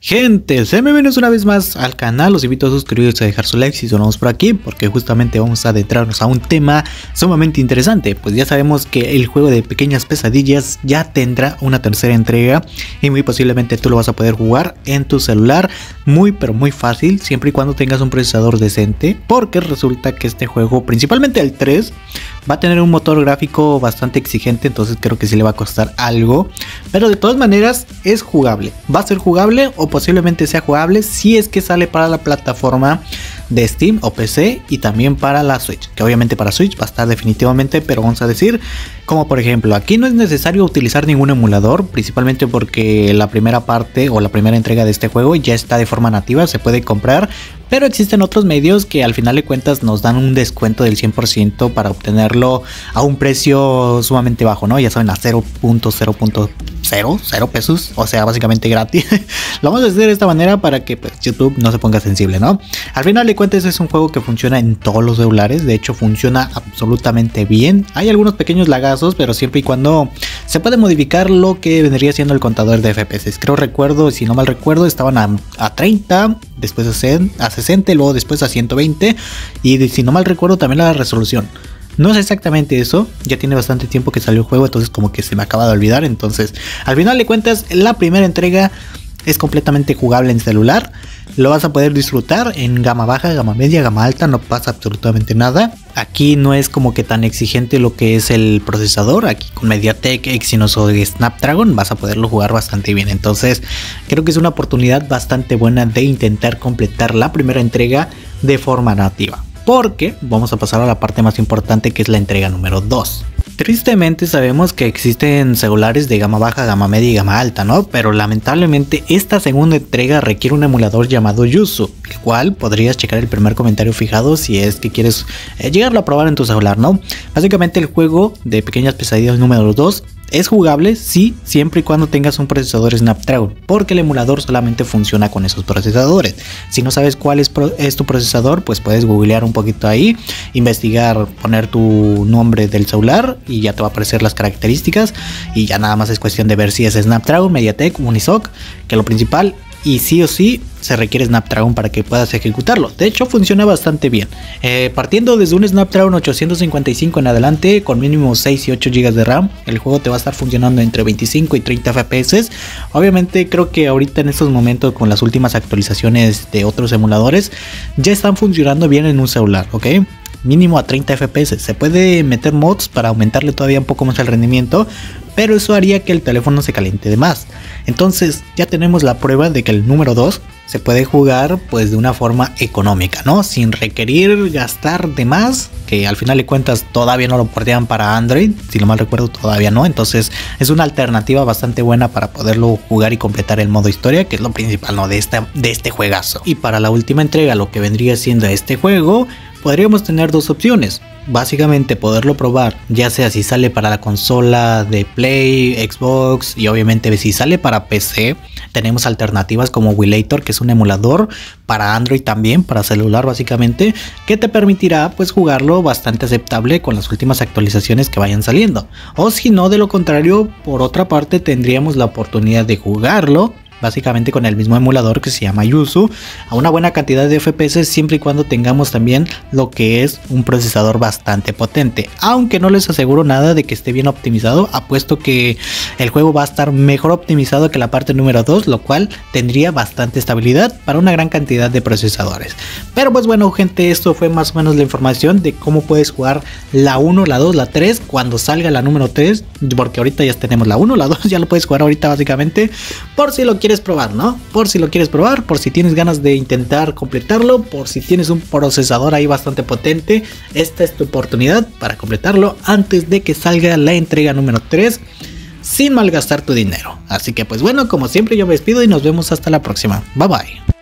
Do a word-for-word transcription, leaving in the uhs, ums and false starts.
Gente, sean bienvenidos una vez más al canal, los invito a suscribirse, a dejar su like si sonamos por aquí, porque justamente vamos a adentrarnos a un tema sumamente interesante. Pues ya sabemos que el juego de Pequeñas Pesadillas ya tendrá una tercera entrega y muy posiblemente tú lo vas a poder jugar en tu celular muy pero muy fácil, siempre y cuando tengas un procesador decente, porque resulta que este juego, principalmente el tres, va a tener un motor gráfico bastante exigente, entonces creo que sí le va a costar algo, pero de todas maneras es jugable, va a ser jugable o posiblemente sea jugable si es que sale para la plataforma de Steam o P C y también para la Switch, que obviamente para Switch va a estar definitivamente, pero vamos a decir, como por ejemplo, aquí no es necesario utilizar ningún emulador, principalmente porque la primera parte o la primera entrega de este juego ya está de forma nativa, se puede comprar, pero existen otros medios que al final de cuentas nos dan un descuento del cien por ciento para obtenerlo a un precio sumamente bajo, ¿no? Ya saben, a cero punto cero punto cero, cero pesos, o sea, básicamente gratis. Lo vamos a hacer de esta manera para que pues, YouTube no se ponga sensible, ¿no? Al final de cuentas es un juego que funciona en todos los celulares, de hecho funciona absolutamente bien. Hay algunos pequeños lagazos, pero siempre y cuando se puede modificar lo que vendría siendo el contador de F P S. Creo recuerdo, si no mal recuerdo, estaban a, a treinta, después a sesenta, luego después a ciento veinte y si no mal recuerdo también la resolución. No es exactamente eso, ya tiene bastante tiempo que salió el juego, entonces como que se me acaba de olvidar. Entonces, al final de cuentas, la primera entrega es completamente jugable en celular. Lo vas a poder disfrutar en gama baja, gama media, gama alta, no pasa absolutamente nada. Aquí no es como que tan exigente lo que es el procesador. Aquí con MediaTek, Exynos o Snapdragon vas a poderlo jugar bastante bien. Entonces, creo que es una oportunidad bastante buena de intentar completar la primera entrega de forma nativa. Porque vamos a pasar a la parte más importante, que es la entrega número dos. Tristemente sabemos que existen celulares de gama baja, gama media y gama alta, ¿no? Pero lamentablemente esta segunda entrega requiere un emulador llamado Yuzu, el cual podrías checar el primer comentario fijado si es que quieres eh, llegarlo a probar en tu celular, ¿no? Básicamente el juego de Pequeñas Pesadillas número dos es jugable, sí, siempre y cuando tengas un procesador Snapdragon, porque el emulador solamente funciona con esos procesadores. Si no sabes cuál es, pro es tu procesador, pues puedes googlear un poquito ahí, investigar, poner tu nombre del celular y ya te va a aparecer las características y ya nada más es cuestión de ver si es Snapdragon, MediaTek, Unisoc, que lo principal, y sí o sí se requiere Snapdragon para que puedas ejecutarlo. De hecho funciona bastante bien, eh, partiendo desde un Snapdragon ochocientos cincuenta y cinco en adelante con mínimo seis y ocho gigas de RAM, el juego te va a estar funcionando entre veinticinco y treinta F P S. Obviamente creo que ahorita en estos momentos con las últimas actualizaciones de otros emuladores ya están funcionando bien en un celular, ¿ok? Mínimo a treinta F P S. Se puede meter mods para aumentarle todavía un poco más el rendimiento, pero eso haría que el teléfono se caliente de más. Entonces ya tenemos la prueba de que el número dos se puede jugar pues de una forma económica, ¿no? Sin requerir gastar de más, que al final de cuentas todavía no lo portean para Android, si no mal recuerdo todavía no. Entonces es una alternativa bastante buena para poderlo jugar y completar el modo historia, que es lo principal, ¿no? de, esta, de este juegazo. Y para la última entrega, lo que vendría siendo este juego, podríamos tener dos opciones. Básicamente poderlo probar, ya sea si sale para la consola de Play, Xbox, y obviamente si sale para P C, tenemos alternativas como Willator, que es un emulador para Android también, para celular básicamente, que te permitirá pues jugarlo bastante aceptable con las últimas actualizaciones que vayan saliendo. O si no, de lo contrario, por otra parte tendríamos la oportunidad de jugarlo básicamente con el mismo emulador que se llama Yuzu a una buena cantidad de F P S, siempre y cuando tengamos también lo que es un procesador bastante potente, aunque no les aseguro nada de que esté bien optimizado, apuesto que el juego va a estar mejor optimizado que la parte número dos, lo cual tendría bastante estabilidad para una gran cantidad de procesadores. Pero pues bueno gente, esto fue más o menos la información de cómo puedes jugar la uno, la dos, la tres cuando salga la número tres, porque ahorita ya tenemos la uno, la dos, ya lo puedes jugar ahorita básicamente, por si lo quieres probar, ¿no? Por si lo quieres probar, por si tienes ganas de intentar completarlo, por si tienes un procesador ahí bastante potente, esta es tu oportunidad para completarlo antes de que salga la entrega número tres sin malgastar tu dinero. Así que pues bueno, como siempre yo me despido y nos vemos hasta la próxima. Bye bye.